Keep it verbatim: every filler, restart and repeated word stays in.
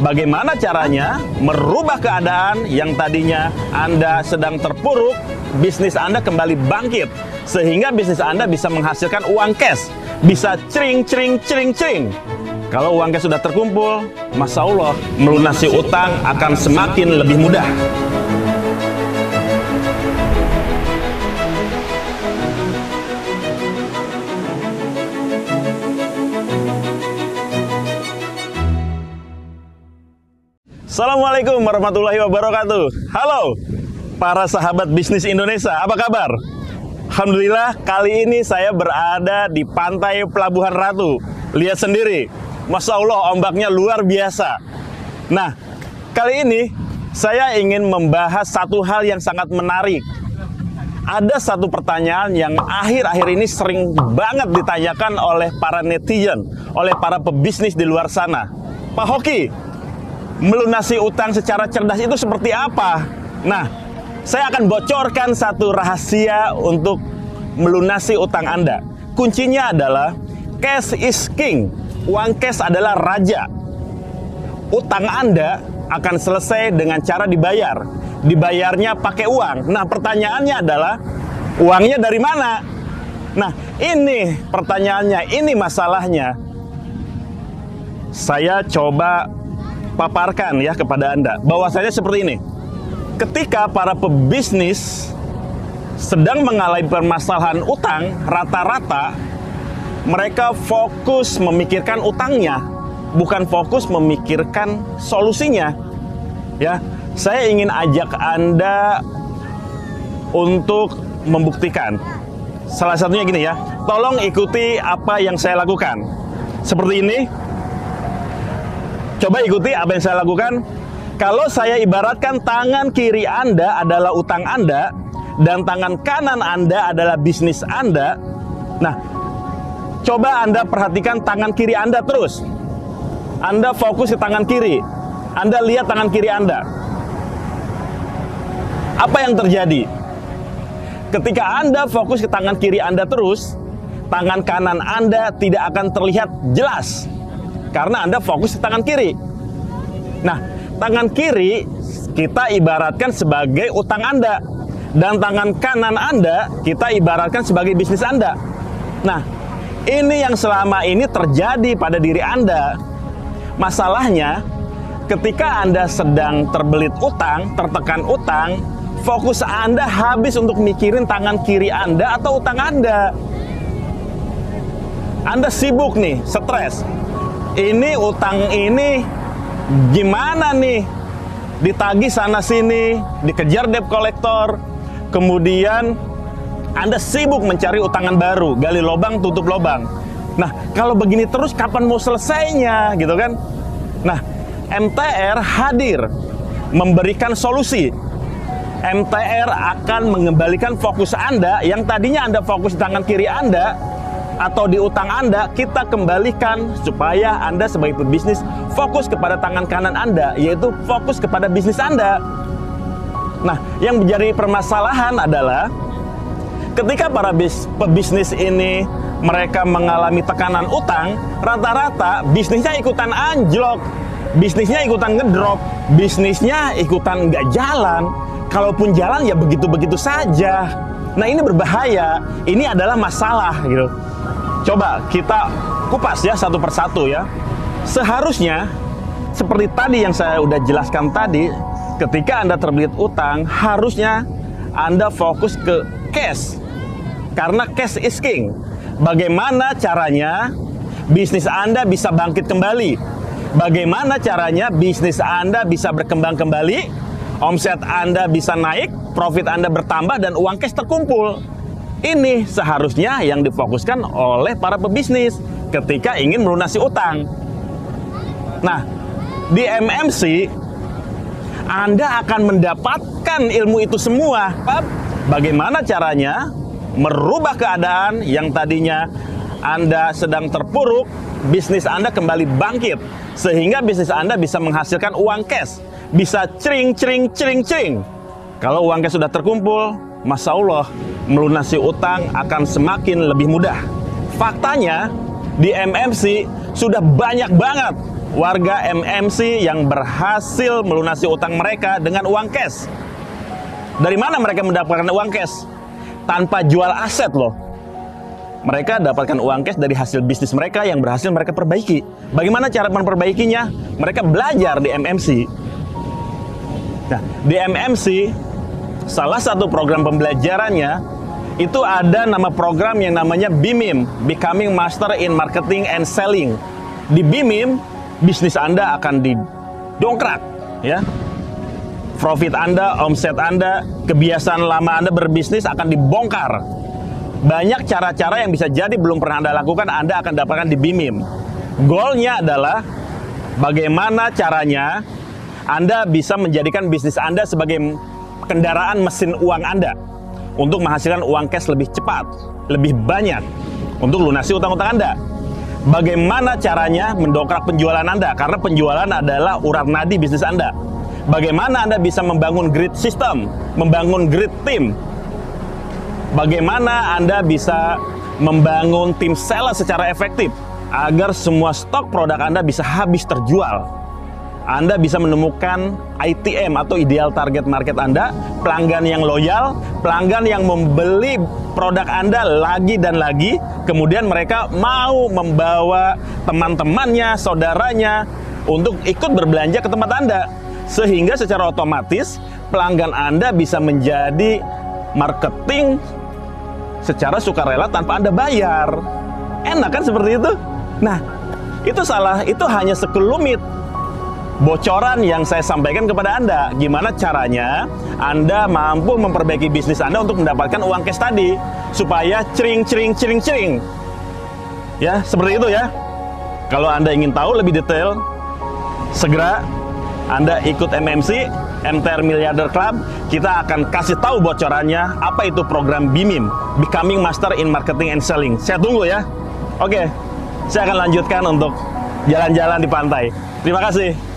Bagaimana caranya merubah keadaan yang tadinya Anda sedang terpuruk, bisnis Anda kembali bangkit, sehingga bisnis Anda bisa menghasilkan uang cash, bisa cering, cering, cering, cering. Kalau uang cash sudah terkumpul, Masya Allah, melunasi utang akan semakin lebih mudah. Assalamualaikum warahmatullahi wabarakatuh. Halo para sahabat bisnis Indonesia, apa kabar? Alhamdulillah, kali ini saya berada di pantai Pelabuhan Ratu. Lihat sendiri, Masya Allah, ombaknya luar biasa. Nah, kali ini saya ingin membahas satu hal yang sangat menarik. Ada satu pertanyaan yang akhir-akhir ini sering banget ditanyakan oleh para netizen, oleh para pebisnis di luar sana. Pak Hoki, melunasi utang secara cerdas itu seperti apa? Nah, saya akan bocorkan satu rahasia untuk melunasi utang Anda. Kuncinya adalah cash is king. Uang cash adalah raja. Utang Anda akan selesai dengan cara dibayar. Dibayarnya pakai uang. Nah, pertanyaannya adalah, uangnya dari mana? Nah, ini pertanyaannya, ini masalahnya. Saya coba paparkan ya kepada Anda bahwasanya seperti ini. Ketika para pebisnis sedang mengalami permasalahan utang, rata-rata mereka fokus memikirkan utangnya, bukan fokus memikirkan solusinya. Ya, saya ingin ajak Anda untuk membuktikan. Salah satunya gini ya, tolong ikuti apa yang saya lakukan. Seperti ini. Coba ikuti apa yang saya lakukan. Kalau saya ibaratkan tangan kiri Anda adalah utang Anda dan tangan kanan Anda adalah bisnis Anda. Nah, coba Anda perhatikan tangan kiri Anda terus. Anda fokus ke tangan kiri. Anda lihat tangan kiri Anda. Apa yang terjadi? Ketika Anda fokus ke tangan kiri Anda terus, tangan kanan Anda tidak akan terlihat jelas. Karena Anda fokus ke tangan kiri. Nah, tangan kiri kita ibaratkan sebagai utang Anda. Dan tangan kanan Anda kita ibaratkan sebagai bisnis Anda. Nah, ini yang selama ini terjadi pada diri Anda. Masalahnya, ketika Anda sedang terbelit utang, tertekan utang, fokus Anda habis untuk mikirin tangan kiri Anda atau utang Anda. Anda sibuk nih, stres. Ini utang ini gimana nih? Ditagih sana sini, dikejar debt collector, kemudian Anda sibuk mencari utangan baru, gali lubang tutup lubang. Nah, kalau begini terus kapan mau selesainya, gitu kan? Nah, M T R hadir memberikan solusi. M T R akan mengembalikan fokus Anda yang tadinya Anda fokus di tangan kiri Anda atau di utang Anda, kita kembalikan supaya Anda sebagai pebisnis fokus kepada tangan kanan Anda, yaitu fokus kepada bisnis Anda. Nah, yang menjadi permasalahan adalah ketika para bis, pebisnis ini mereka mengalami tekanan utang, rata-rata bisnisnya ikutan anjlok, bisnisnya ikutan ngedrop, bisnisnya ikutan nggak jalan. Kalaupun jalan ya begitu-begitu saja. Nah, ini berbahaya. Ini adalah masalah gitu. Coba kita kupas ya satu persatu ya. Seharusnya seperti tadi yang saya udah jelaskan tadi, ketika Anda terbelit utang, harusnya Anda fokus ke cash. Karena cash is king. Bagaimana caranya bisnis Anda bisa bangkit kembali? Bagaimana caranya bisnis Anda bisa berkembang kembali? Omset Anda bisa naik, profit Anda bertambah, dan uang cash terkumpul. Ini seharusnya yang difokuskan oleh para pebisnis ketika ingin melunasi utang. Nah, di M M C Anda akan mendapatkan ilmu itu semua. Bagaimana caranya merubah keadaan yang tadinya Anda sedang terpuruk, bisnis Anda kembali bangkit, sehingga bisnis Anda bisa menghasilkan uang cash, bisa cering, cering, cering, cering. Kalau uang cash sudah terkumpul, Masya Allah, melunasi utang akan semakin lebih mudah. Faktanya, di M M C sudah banyak banget warga M M C yang berhasil melunasi utang mereka dengan uang cash. Dari mana mereka mendapatkan uang cash? Tanpa jual aset loh. Mereka dapatkan uang cash dari hasil bisnis mereka yang berhasil mereka perbaiki. Bagaimana cara memperbaikinya? Mereka belajar di M M C. Nah, di M M C, salah satu program pembelajarannya itu ada nama program yang namanya B M I M, Becoming Master in Marketing and Selling. Di B M I M, bisnis Anda akan didongkrak, ya. Profit Anda, omset Anda, kebiasaan lama Anda berbisnis akan dibongkar. Banyak cara-cara yang bisa jadi belum pernah Anda lakukan, Anda akan dapatkan di B M I M. Goalnya adalah bagaimana caranya Anda bisa menjadikan bisnis Anda sebagai kendaraan mesin uang Anda untuk menghasilkan uang cash lebih cepat, lebih banyak untuk lunasi utang-utang Anda. Bagaimana caranya mendongkrak penjualan Anda, karena penjualan adalah urat nadi bisnis Anda. Bagaimana Anda bisa membangun grid system, membangun grid team. Bagaimana Anda bisa membangun tim sales secara efektif agar semua stok produk Anda bisa habis terjual. Anda bisa menemukan I T M atau ideal target market Anda, pelanggan yang loyal, pelanggan yang membeli produk Anda lagi dan lagi, kemudian mereka mau membawa teman-temannya, saudaranya untuk ikut berbelanja ke tempat Anda. Sehingga secara otomatis pelanggan Anda bisa menjadi marketing secara sukarela tanpa Anda bayar. Enak kan seperti itu? Nah, itu salah, itu hanya sekelumit bocoran yang saya sampaikan kepada Anda. Gimana caranya Anda mampu memperbaiki bisnis Anda untuk mendapatkan uang cash tadi, supaya cering cering cering cering. Ya, seperti itu ya. Kalau Anda ingin tahu lebih detail, segera Anda ikut M M C, M T R Milliarder Club. Kita akan kasih tahu bocorannya, apa itu program B M I M, Becoming Master in Marketing and Selling. Saya tunggu ya. Oke, saya akan lanjutkan untuk jalan-jalan di pantai. Terima kasih.